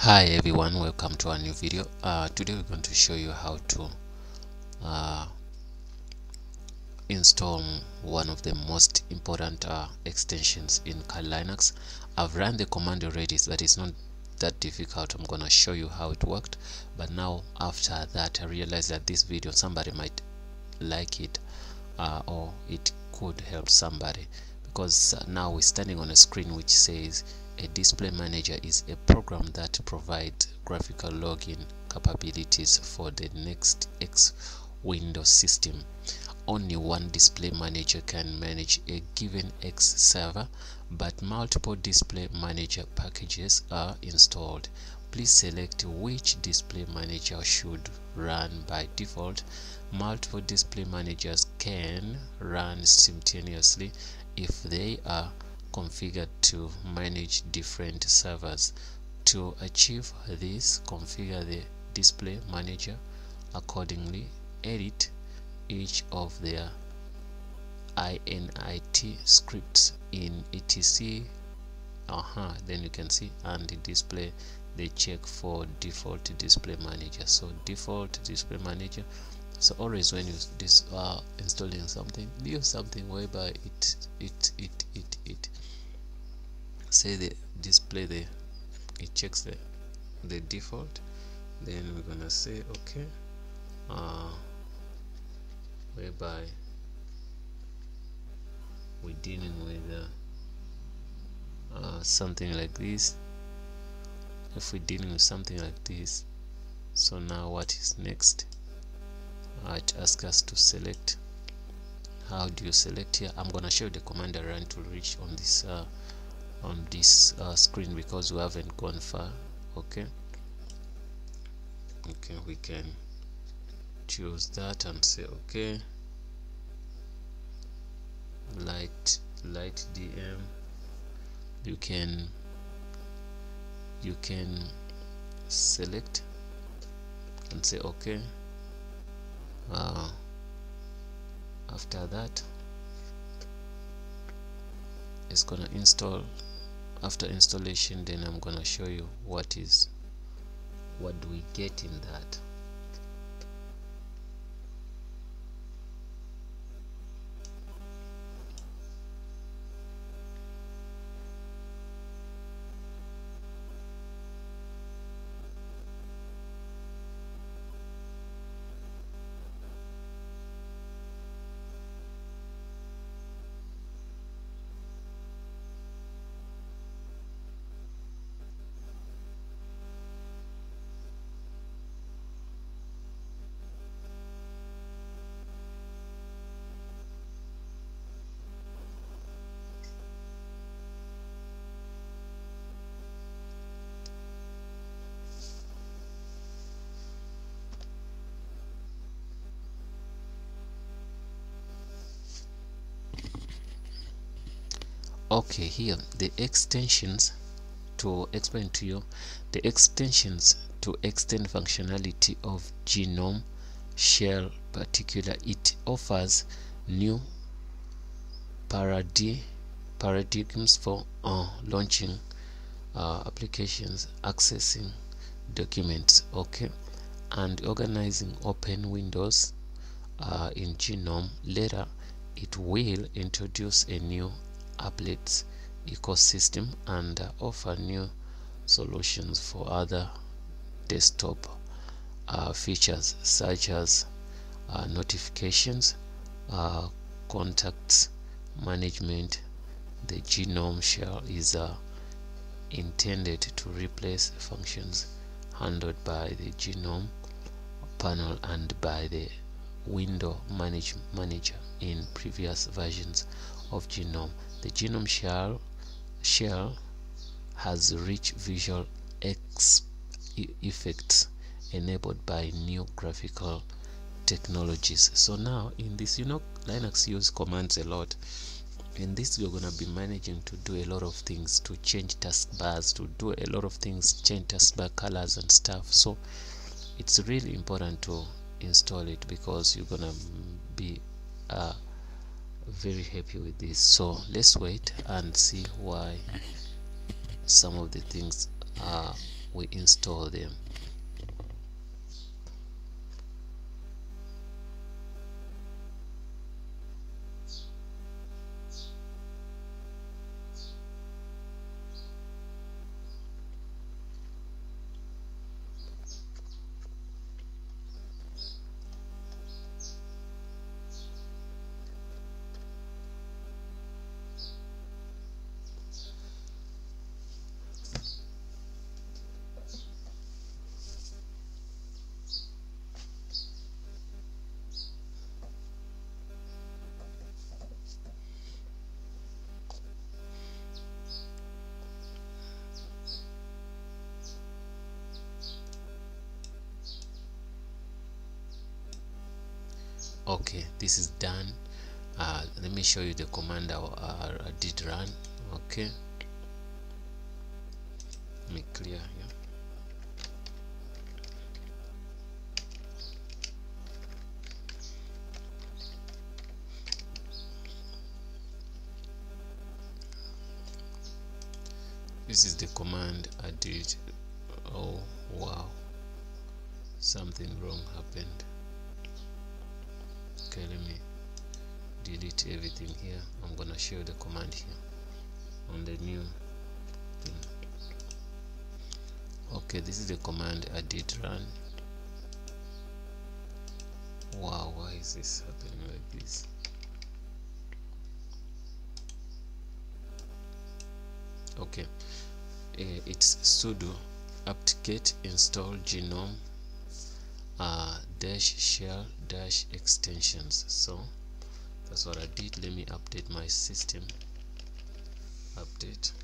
Hi everyone, welcome to a new video. Today we're going to show you how to install one of the most important extensions in Kali Linux. I've run the command already, but it's not that difficult. I'm going to show you how it worked, but now after that I realized that this video somebody might like it, or it could help somebody, because now we're standing on a screen which says a display manager is a program that provides graphical login capabilities for the next X Windows system. Only one display manager can manage a given X server, but multiple display manager packages are installed. Please select which display manager should run by default. Multiple display managers can run simultaneously if they are configured to manage different servers. To achieve this, configure the display manager accordingly. Edit each of their init scripts in etc. Then you can see and display the check for default display manager. So default display manager. So always when you installing something, use something whereby it say the display it checks the default. Then we're gonna say okay, whereby we're dealing with something like this. If we're dealing with something like this, so now what is next? It asks us to select. How do you select here? I'm gonna show you the command I ran to reach on this screen, because we haven't gone far. Okay, we can choose that and say okay, light DM. You can select and say okay. After that, it's gonna install. After installation, then I'm gonna show you what do we get in that. Okay, here the extensions to explain to you the extensions to extend functionality of GNOME Shell. Particular, it offers new paradigms for launching applications, accessing documents, okay, and organizing open windows in GNOME. Later, it will introduce a new applets ecosystem and offer new solutions for other desktop features such as notifications, contacts management. The GNOME Shell is intended to replace functions handled by the GNOME panel and by the window manager in previous versions of GNOME. The GNOME Shell has rich visual effects enabled by new graphical technologies. So now in this, Linux use commands a lot. In this, you're gonna be managing to do a lot of things, to change taskbars, to do a lot of things, change taskbar colors and stuff. So it's really important to install it, because you're gonna be very happy with this. So let's wait and see why some of the things we install them. Okay, this is done. Let me show you the command I did run. Okay, let me clear here. This is the command I did. Oh wow, something wrong happened. Okay, let me delete everything here. I'm gonna show the command here on the new thing. Okay, this is the command I did run. Wow, why is this happening like this? Okay, it's sudo apt-get install GNOME shell extensions. So that's what I did. Let me update my system. Update.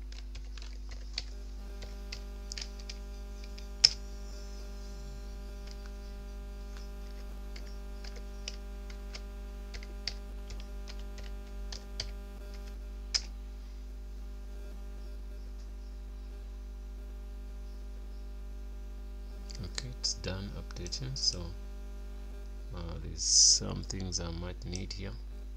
Okay, it's done updating. So there's some things I might need here.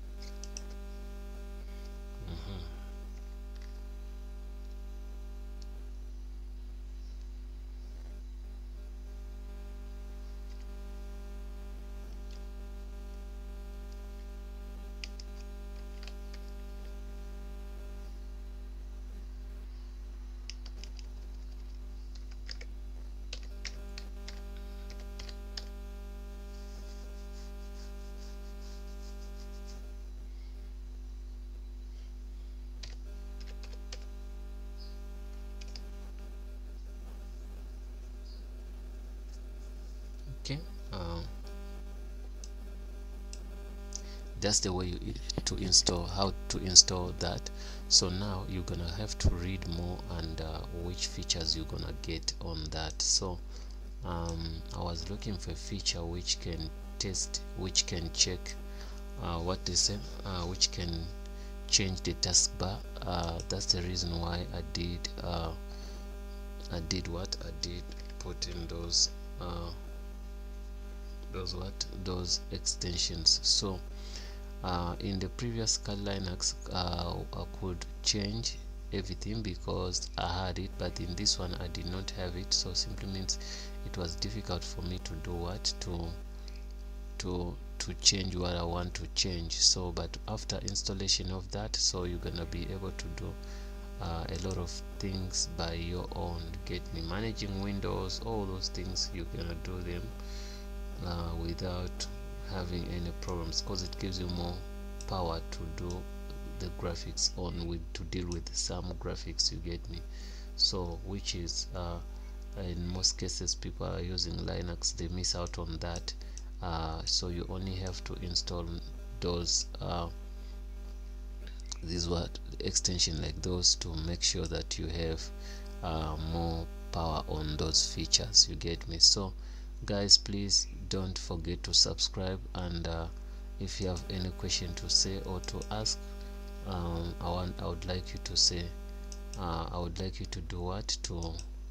Okay, that's the way to install, how to install that. So now you're gonna have to read more and which features you're gonna get on that. So I was looking for a feature which can test, which can check what they say, which can change the taskbar. That's the reason why I did put in those extensions. So in the previous Linux I could change everything because I had it, but in this one I did not have it. So simply means it was difficult for me to do what to change what I want to change. So but after installation of that, so you're gonna be able to do a lot of things by your own. Get me managing Windows, all those things you're gonna do them without having any problems, because it gives you more power to do the graphics to deal with some graphics, you get me. So which is in most cases people are using Linux, they miss out on that. So you only have to install those these extension like those to make sure that you have more power on those features, you get me. So guys, please don't forget to subscribe, and if you have any question to say or to ask, I would like you to say I would like you to do what to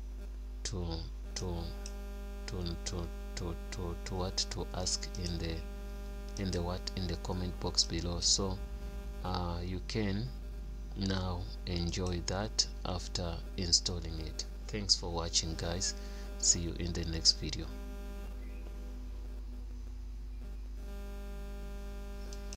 ask in the comment box below. So you can now enjoy that after installing it. Thanks for watching, guys. See you in the next video.